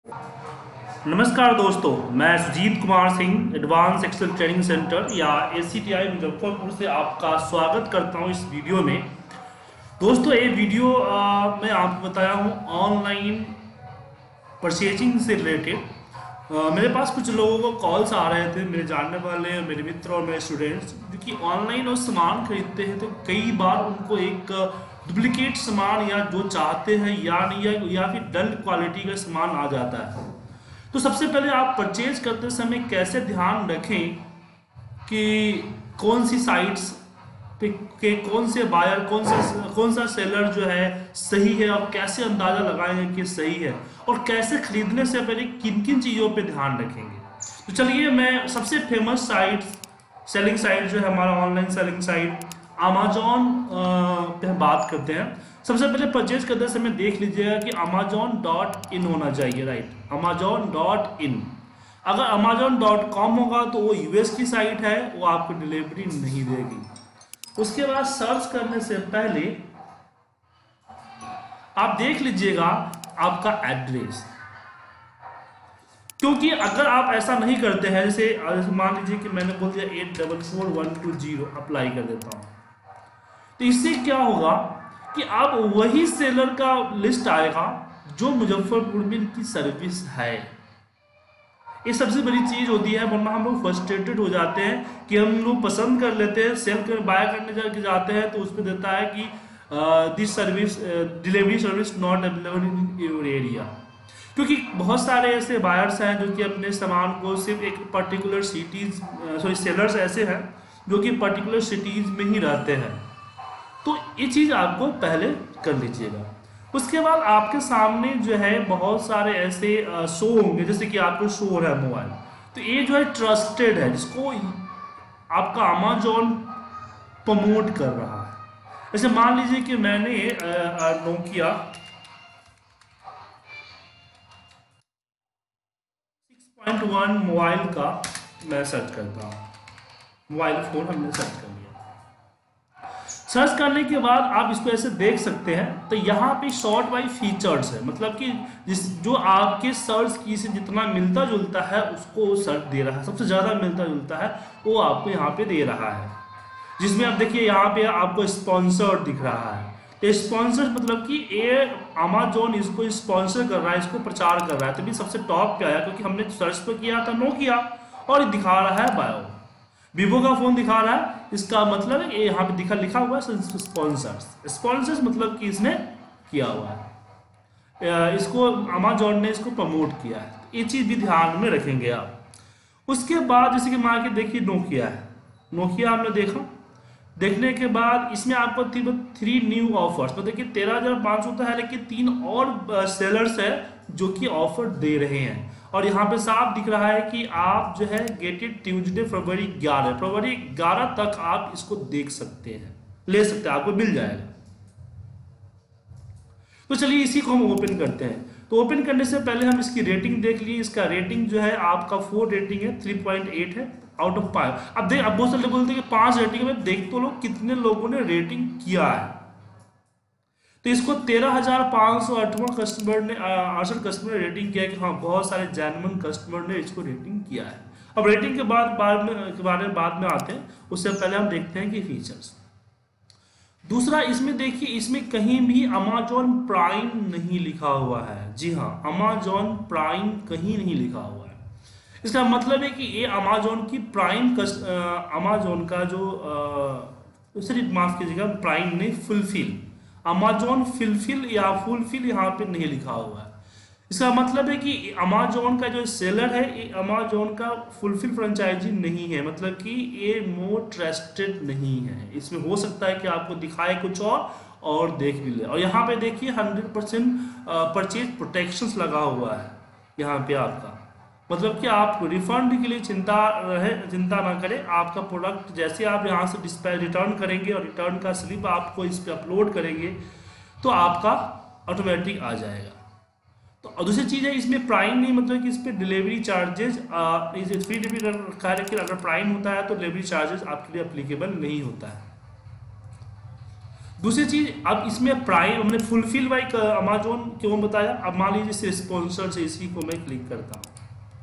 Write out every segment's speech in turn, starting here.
नमस्कार दोस्तों, मैं Sujeet Kumar Singh advance Excel training centre या ACTI मुजफ्फरपुर से आपका स्वागत करता हूं इस वीडियो में। दोस्तों, ये वीडियो मैं आपको बताया हूं ऑनलाइन परचेजिंग से रिलेटेड। मेरे पास कुछ लोगों को कॉल्स आ रहे थे, मेरे जानने वाले, मेरे मित्र और मेरे स्टूडेंट्स, जो कि ऑनलाइन और सामान खरीदते हैं तो कई बार उनको एक डुप्लीकेट सामान या जो चाहते हैं या नहीं या फिर डल क्वालिटी का सामान आ जाता है। तो सबसे पहले आप परचेज करते समय कैसे ध्यान रखें कि कौन सी साइट्स पे के कौन से बायर कौन सा सेलर जो है सही है, और कैसे अंदाजा लगाएंगे कि सही है, और कैसे खरीदने से पहले किन किन चीज़ों पे ध्यान रखेंगे। तो चलिए, मैं सबसे फेमस सेलिंग साइट जो है हमारा ऑनलाइन सेलिंग साइट अमेजोन पे हम बात करते हैं। सबसे पहले परचेज करते समय देख लीजिएगा कि amazon.in होना चाहिए, राइट, amazon.in। अगर amazon.com होगा तो वो यूएस की साइट है, वो आपको डिलीवरी नहीं देगी। उसके बाद सर्च करने से पहले आप देख लीजिएगा आपका एड्रेस, क्योंकि अगर आप ऐसा नहीं करते हैं, जैसे मान लीजिए कि मैंने बोल दिया 844120 अप्लाई कर देता हूं, तो इससे क्या होगा कि आप वही सेलर का लिस्ट आएगा जो मुजफ्फरपुर में इनकी सर्विस है। ये सबसे बड़ी चीज होती है, वरना हम लोग फ्रस्ट्रेटेड हो जाते हैं कि हम लोग पसंद कर लेते हैं, सेल कर बाय करने जाते हैं तो उसमें देता है कि this service delivery service not available in your area. क्योंकि बहुत सारे ऐसे बायर्स हैं जो कि अपने सामान को सिर्फ एक पर्टिकुलर सेलर्स ऐसे हैं जो कि पर्टिकुलर सिटीज में ही रहते हैं। तो ये चीज़ आपको पहले कर लीजिएगा। उसके बाद आपके सामने जो है बहुत सारे ऐसे शो होंगे, जैसे कि आपको शो हो रहा है मोबाइल, तो ये जो है ट्रस्टेड है, जिसको आपका अमेजोन प्रमोट कर रहा है। जैसे मान लीजिए कि मैंने नोकिया 6.1 मोबाइल का मैं सर्च करता हूँ, मोबाइल फोन हमने सर्च कर लिया। सर्च करने के बाद आप इसको ऐसे देख सकते हैं, तो यहाँ पे शॉर्ट बाई फीचर्स है, मतलब कि जो आपके सर्च की से जितना मिलता जुलता है उसको सर्च दे रहा है, सबसे ज़्यादा मिलता जुलता है वो आपको यहाँ पे दे रहा है। जिसमें आप देखिए यहाँ पे आपको स्पॉन्सर्ड दिख रहा है। तो स्पॉन्सर मतलब कि ये अमेजोन इसको स्पॉन्सर कर रहा है, इसको प्रचार कर रहा है, तभी सबसे टॉप पे आया, क्योंकि हमने सर्च तो किया था नोकिया और ये दिखा रहा है बायो। वीवो का फोन दिखा रहा है, इसका मतलब है ये यहाँ पे लिखा हुआ है स्पॉन्सर्स, मतलब कि इसने किया हुआ है, इसको अमेजोन ने इसको प्रमोट किया है। ये चीज़ भी ध्यान में रखेंगे आप। उसके बाद जैसे कि मान के देखिए नोकिया है, नोकिया हमने देखा, देखने के बाद इसमें आपको 3 न्यू ऑफर्स, तो देखिए 13,500 तो है, लेकिन 3 और सेलर्स है जो कि ऑफर दे रहे हैं। और यहाँ पे साफ दिख रहा है कि आप जो है गेटेड ट्यूजडे फरवरी 11 तक आप इसको देख सकते हैं, ले सकते हैं, आपको मिल जाएगा। तो चलिए इसी को हम ओपन करते हैं। तो ओपन करने से पहले हम इसकी रेटिंग देख लिए। इसका रेटिंग जो है आपका 4 रेटिंग है, 3.8 है आउट ऑफ 5। अब बहुत सारे बोलते हैं कि 5 रेटिंग में, देख तो लोग कितने लोगों ने रेटिंग किया है। तो इसको 13,568 कस्टमर ने 68 कस्टमर ने रेटिंग किया कि हाँ, बहुत सारे जेन्युइन कस्टमर ने इसको रेटिंग किया है। अब रेटिंग के बारे में बाद में आते हैं, उससे पहले हम देखते हैं कि फीचर्स। दूसरा, इसमें देखिए, इसमें कहीं भी अमेजोन प्राइम नहीं लिखा हुआ है। जी हाँ, अमेजोन प्राइम कहीं नहीं लिखा हुआ है। इसका मतलब है कि ये अमेजोन की अमेजोन का जो सिर्फ माफ कीजिएगा, प्राइम नहीं, फुलफिल, अमेजोन फुलफिल या फुलफिल यहाँ पे नहीं लिखा हुआ है। इसका मतलब है कि अमेजोन का जो सेलर है ये अमेजोन का फुलफिल फ्रेंचाइजी नहीं है, मतलब कि ये मोर ट्रस्टेड नहीं है। इसमें हो सकता है कि आपको दिखाए कुछ और देख भी ले। और यहाँ पे देखिए 100% परचेज प्रोटेक्शंस लगा हुआ है यहाँ पे आपका, मतलब कि आप रिफंड के लिए चिंता ना करें। आपका प्रोडक्ट जैसे आप यहाँ से डिस्पैच रिटर्न करेंगे और रिटर्न का स्लिप आपको इस पर अपलोड करेंगे तो आपका ऑटोमेटिक आ जाएगा। तो और दूसरी चीज़ है, इसमें प्राइम नहीं, मतलब कि इस पर डिलीवरी चार्जेस फ्री डिलीवरी रखा है, लेकिन अगर प्राइम होता है तो डिलीवरी चार्जेस आपके लिए अप्लीकेबल नहीं होता है। दूसरी चीज, अब इसमें प्राइम हमने फुलफिल बाय अमेजोन क्यों बताया। अब मान लीजिए स्पॉन्सर से इसी को मैं क्लिक करता हूँ,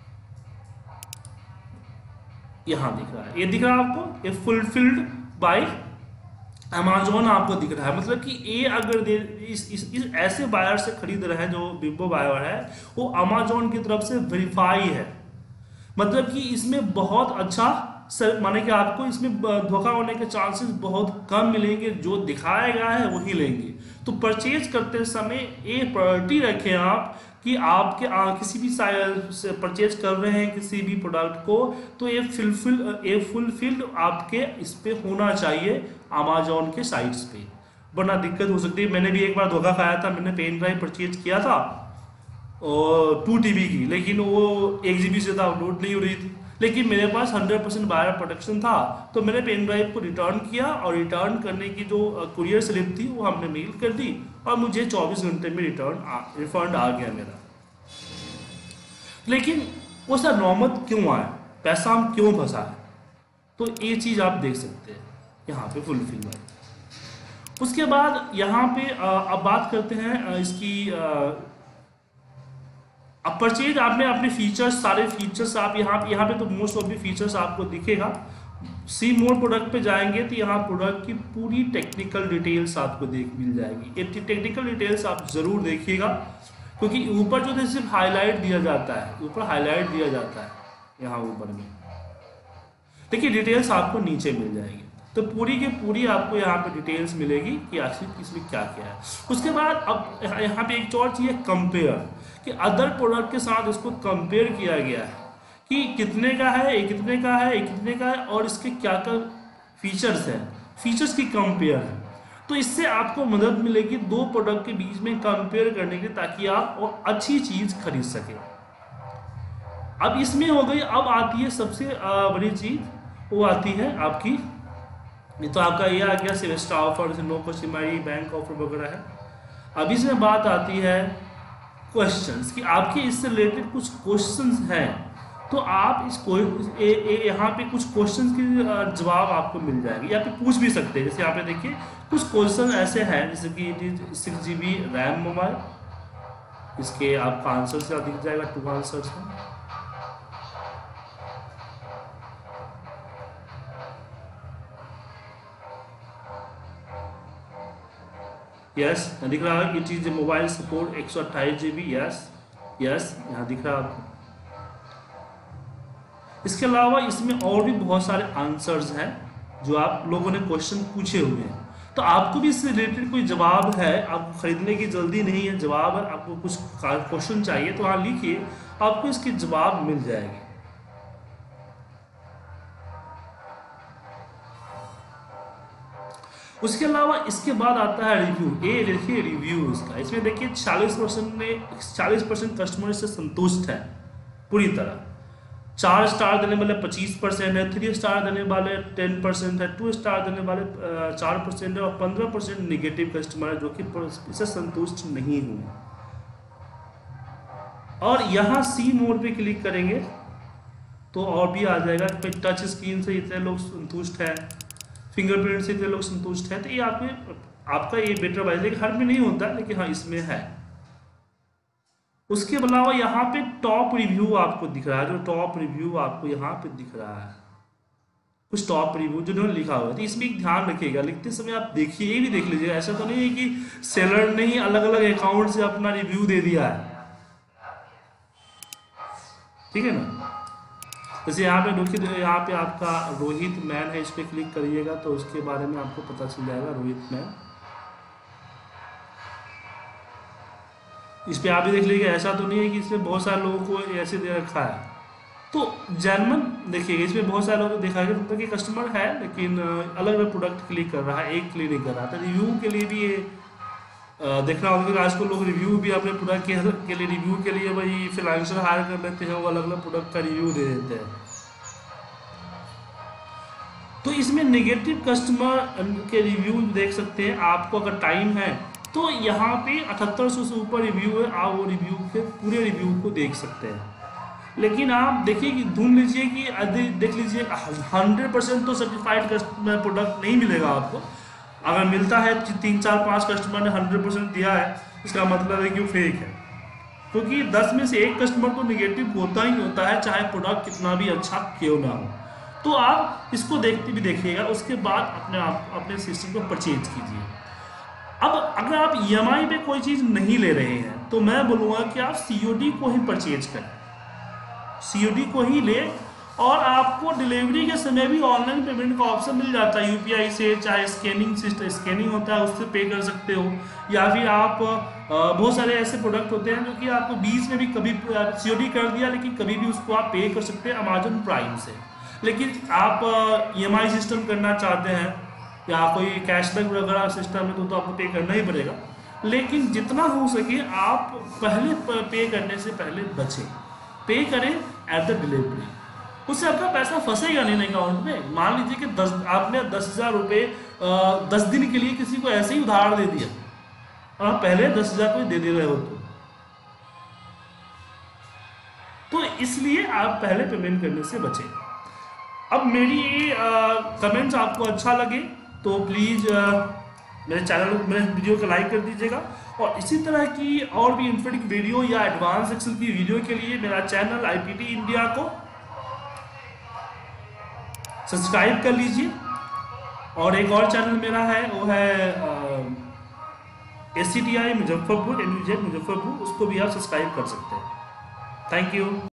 यहाँ दिख रहा है, ये दिख रहा है आपको, ये फुलफिल्ड बाय अमेजोन आपको दिख रहा है। मतलब कि ये अगर इस ऐसे बायर से खरीद रहे हैं जो बिम्बो बायर है, वो अमेजोन की तरफ से वेरीफाई है। मतलब कि इसमें बहुत अच्छा सर, माने कि आपको इसमें धोखा होने के चांसेस बहुत कम मिलेंगे, जो दिखाया गया है वही लेंगे। तो परचेज करते समय ये प्रायोरिटी रखें आप कि आपके किसी भी से परचेज कर रहे हैं किसी भी प्रोडक्ट को, तो ये फुलफिल्ड आपके इस पे होना चाहिए अमेजोन के साइट्स पे, वरना दिक्कत हो सकती है। मैंने भी एक बार धोखा खाया था, मैंने पेन ड्राइव परचेज किया था और 2 TB की, लेकिन वो 1 GB से डाउनलोड नहीं हो रही थी, लेकिन मेरे पास 100% बायर प्रोटेक्शन था, तो मैंने पेन ड्राइव को रिटर्न किया और रिटर्न करने की जो कुरियर स्लिप थी वो हमने मेल कर दी और मुझे 24 घंटे में रिफंड आ गया मेरा। लेकिन वो सर नौबत क्यों आया, पैसा हम क्यों फंसा है, तो ये चीज़ आप देख सकते हैं यहाँ पे फुलफिल बाय। उसके बाद यहाँ पे अब बात करते हैं इसकी अब परचेज आपने अपने फीचर्स, सारे फीचर्स आप यहाँ पे तो मोस्ट ऑफ द फीचर्स आपको दिखेगा। सी मोर प्रोडक्ट पे जाएंगे तो यहाँ प्रोडक्ट की पूरी टेक्निकल डिटेल्स आपको मिल जाएगी। ये टेक्निकल डिटेल्स आप जरूर देखिएगा, क्योंकि ऊपर जो है सिर्फ हाईलाइट दिया जाता है, ऊपर हाईलाइट दिया जाता है यहाँ ऊपर में, देखिए डिटेल्स आपको नीचे मिल जाएगी। तो पूरी की पूरी आपको यहाँ पे डिटेल्स मिलेगी कि आखिर इसमें क्या क्या है। उसके बाद अब यहाँ पे एक और चीज़ है कंपेयर, कि अदर प्रोडक्ट के साथ इसको कंपेयर किया गया है कि कितने का है, ये कितने का है, ये कितने का है और इसके क्या क्या फीचर्स हैं, फीचर्स की कंपेयर है। तो इससे आपको मदद मिलेगी 2 प्रोडक्ट के बीच में कंपेयर करने के लिए, ताकि आप और अच्छी चीज़ खरीद सकें। अब इसमें हो गई, अब आती है सबसे बड़ी चीज़, वो आती है आपकी, ये तो आपका ये आ गया semester offer, no customary bank offer वगैरह है। अब इसमें बात आती है क्वेश्चंस, कि आपके इससे रिलेटेड कुछ क्वेश्चंस हैं, तो आप इसको यहाँ पे कुछ क्वेश्चंस के जवाब आपको मिल जाएंगे, या फिर पूछ भी सकते हैं। जैसे यहाँ पे देखिए कुछ क्वेश्चन ऐसे हैं, जैसे कि it is 6 GB RAM mobile, इसके आपका आंसर से दिख जाएगा, 2 आंसर्स हैं। यस दिख रहा है, it is mobile support 128 GB, yes यहाँ दिख रहा है आपको। इसके अलावा इसमें और भी बहुत सारे आंसर्स हैं जो आप लोगों ने क्वेश्चन पूछे हुए हैं, तो आपको भी इससे रिलेटेड कोई जवाब है, आपको खरीदने की जल्दी नहीं है, जवाब है, आपको कुछ क्वेश्चन चाहिए तो वहाँ लिखिए, आपको इसके जवाब मिल जाएंगे। उसके अलावा इसके बाद आता है रिव्यू। ये देखिए रिव्यू इसका, इसमें देखिए 40% कस्टमर इससे संतुष्ट है पूरी तरह। 4 स्टार देने वाले 25% है, 3 स्टार देने वाले 10% है, 2 स्टार देने वाले 4% है और 15% निगेटिव कस्टमर है जो कि इससे संतुष्ट नहीं हुए। और यहाँ सी मोड पे क्लिक करेंगे तो और भी आ जाएगा, टच स्क्रीन से इतने लोग संतुष्ट हैं, फिंगरप्रिंट से इतने लोग संतुष्ट हैं, तो ये आपका ये बेटर वाइज, लेकिन हर में नहीं होता है, लेकिन हाँ इसमें है। उसके अलावा यहाँ पे टॉप रिव्यू आपको दिख रहा है, जो टॉप रिव्यू आपको यहाँ पे दिख रहा है, कुछ टॉप रिव्यू जिन्होंने लिखा हुआ है, तो इसमें एक ध्यान रखिएगा, लिखते समय आप देखिए, ये भी देख लीजिए, ऐसा तो नहीं है कि सेलर ने ही अलग अलग अकाउंट से अपना रिव्यू दे दिया है, ठीक है ना। जैसे यहाँ पे यहाँ पे आपका रोहित मैन है, इस पर क्लिक करिएगा तो उसके बारे में आपको पता चल जाएगा, रोहित मैन, इस पे आप भी देख लीजिएगा। ऐसा तो नहीं है कि इसमें बहुत सारे लोगों को ऐसे दे रखा है, तो जेन्युइन देखिएगा, इसमें बहुत सारे लोगों को देखा गया तो कि कस्टमर है लेकिन अलग अलग प्रोडक्ट क्लिक कर रहा है, एक क्लिक नहीं कर रहा था। रिव्यू के लिए भी ये देखना होगा कि आजकल लोग रिव्यू भी अपने प्रोडक्ट के लिए रिव्यू के लिए भाई फाइनेंशियल हायर कर लेते हैं, वो अलग अलग प्रोडक्ट का रिव्यू दे देते हैं। तो इसमें नेगेटिव कस्टमर के रिव्यू देख सकते हैं, आपको अगर टाइम है तो यहाँ पे 7800 से ऊपर रिव्यू है, आप वो रिव्यू के पूरे रिव्यू को देख सकते हैं। लेकिन आप देखिए कि ढूंढ लीजिए कि देख लीजिए 100% तो सर्टिफाइड प्रोडक्ट नहीं मिलेगा आपको, अगर मिलता है 3 4 5 कस्टमर ने 100% दिया है, इसका मतलब है कि वो फेक है, क्योंकि 10 में से एक कस्टमर तो निगेटिव होता ही होता है, चाहे प्रोडक्ट कितना भी अच्छा क्यों ना हो। तो आप इसको देखते भी देखिएगा, उसके बाद अपने सिस्टम को परचेज कीजिए। अब अगर आप ईएमआई पे कोई चीज़ नहीं ले रहे हैं तो मैं बोलूँगा कि आप सीओडी को ही परचेज करें, सीओडी को ही ले, और आपको डिलीवरी के समय भी ऑनलाइन पेमेंट का ऑप्शन मिल जाता है यूपीआई से, चाहे स्कैनिंग सिस्टम स्कैनिंग होता है उससे पे कर सकते हो, या फिर आप बहुत सारे ऐसे प्रोडक्ट होते हैं जो कि आपको बीच में भी कभी सीओडी कर दिया लेकिन कभी भी उसको आप पे कर सकते हैं अमेजन प्राइम से। लेकिन आप ईएमआई सिस्टम करना चाहते हैं या कोई कैशबैक वगैरह सिस्टम है तो आपको पे करना ही पड़ेगा, लेकिन जितना हो सके आप पहले पे करने से पहले बचें, पे करें एट द डिलीवरी, उससे आपका पैसा फंसेगा नहीं अकाउंट में। मान लीजिए कि आपने 10,000 रुपये 10 दिन के लिए किसी को ऐसे ही उधार दे दिया, और आप पहले 10,000 रुपये दे रहे हो तो इसलिए आप पहले पेमेंट करने से बचें। अब मेरी कमेंट्स आपको अच्छा लगे तो प्लीज़ मेरे वीडियो को लाइक कर दीजिएगा, और इसी तरह की और भी इन्फॉर्मेटिव वीडियो या एडवांस एक्सेल की वीडियो के लिए मेरा चैनल आईपीटी इंडिया को सब्सक्राइब कर लीजिए। और एक और चैनल मेरा है वो है SCTI मुजफ्फरपुर, NUJ मुजफ्फरपुर, उसको भी आप सब्सक्राइब कर सकते हैं। Thank you.